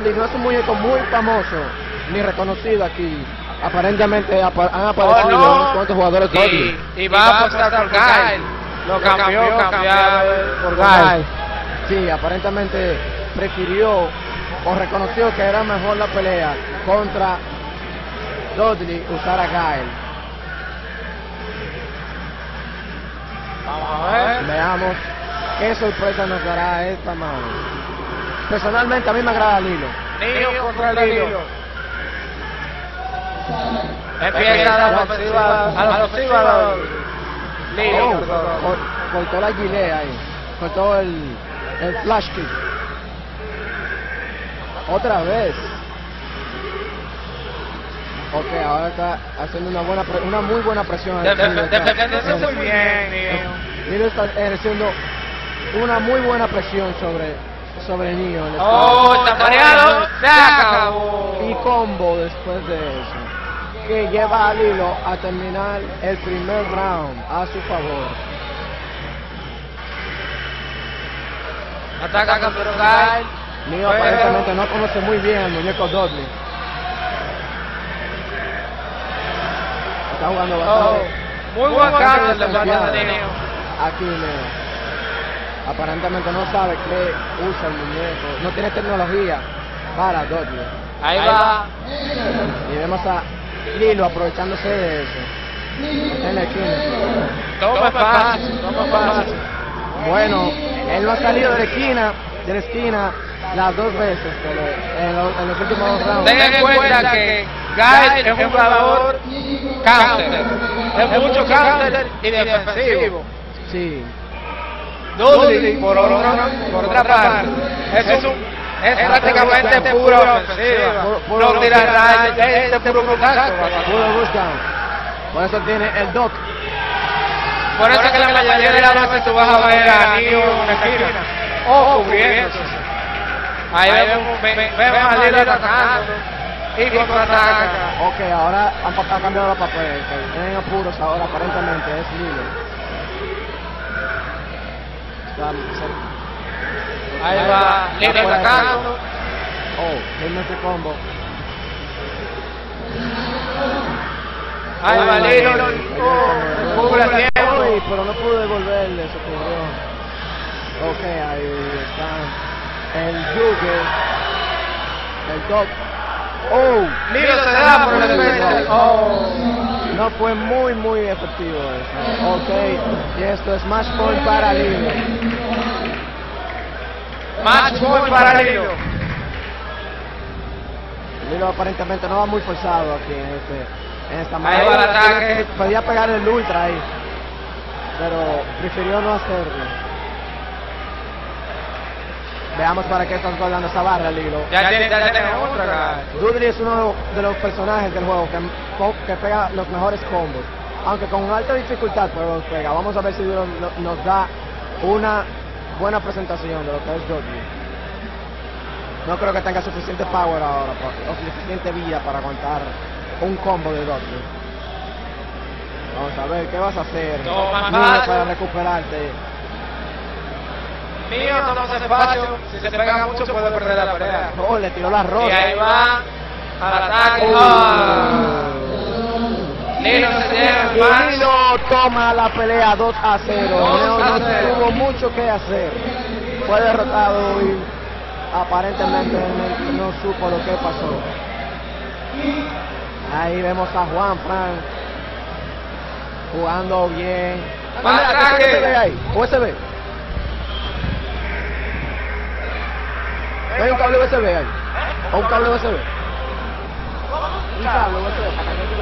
Dudley no es un muñeco muy famoso ni reconocido aquí. Aparentemente han aparecido unos cuantos jugadores Dudley. Y va a apostar por Gael. Lo cambió por Gael. Sí, aparentemente prefirió o reconoció que era mejor la pelea contra Dudley usar a Gael. Vamos a ver. Veamos qué sorpresa nos dará esta mano. Personalmente a mí me agrada Lilo. Nio contra Lilo. Empieza la ofensiva. Lilo. Cortó la gilet ahí. Cortó el flash kick. Otra vez. Ok, ahora está haciendo una muy buena presión. Defendiéndose muy bien, Nio. Lilo está ejerciendo una muy buena presión sobre Nio. Está mareado. Se acabó. Y combo después de eso, que lleva a Lilo a terminar el primer round a su favor. Ataca pero Gael. Nio aparentemente no conoce muy bien al muñeco Dudley. Está jugando bastante. Muy buen cambio de parte de Nio. Aquí Nio aparentemente no sabe qué usa el muñeco, no tiene tecnología para Dudley. Ahí va. Y vemos a Lilo aprovechándose de eso. En la esquina. Toma fácil. Bueno, él no ha salido de la esquina las dos veces en los últimos dos rounds. Tengan en cuenta que Gael es un jugador counter. Es mucho counter y defensivo. Sí. Dudley, por otra parte, es prácticamente pura ofensiva. No tira rayos, es puro contacto. Puro buscan. Por eso tiene el dock. Por eso es que la mayoría de las veces tú vas a ver a Nio en una esquina o cubriéndose. Ahí vemos a Lilo atacando y contraataca. Ok, ahora han cambiado los papeles. Tienen apuros ahora, aparentemente es Lilo. Ahí va Lilo atacando. Tiene este combo. Ahí va Lilo. Cubre a tiempo. Pero no pudo devolverle, se cubrió. Ok, ahí está. El Yuge. El Doc. Lilo se da por el defensa. No fue muy efectivo eso. Ok, y esto es match point para Lilo. Match point para Lilo. Lilo aparentemente no va muy forzado aquí en esta Ahí va el ataque. Podía pegar el ultra ahí, pero prefirió no hacerlo. Veamos para qué están guardando esa barra, Lilo. Ya tiene otra. Dudley es uno de los personajes del juego que pega los mejores combos, aunque con alta dificultad, pero los pega. Vamos a ver si nos da una buena presentación de lo que es Dudley. No creo que tenga suficiente power ahora o suficiente vida para aguantar un combo de Dudley. Vamos a ver qué vas a hacer para recuperarte. Nio toma espacio, si se pega mucho puede perder la pelea. Le tiró la rosa. Y ahí va al ataque. Lilo se lleva el Lilo toma la pelea 2-0. No tuvo mucho que hacer. Fue derrotado y aparentemente no supo lo que pasó. Ahí vemos a Juan Fran jugando bien. ¿Qué se ve ahí? USB. ¿No hay un cable USB ahí? ¿O un cable USB? Un cable USB.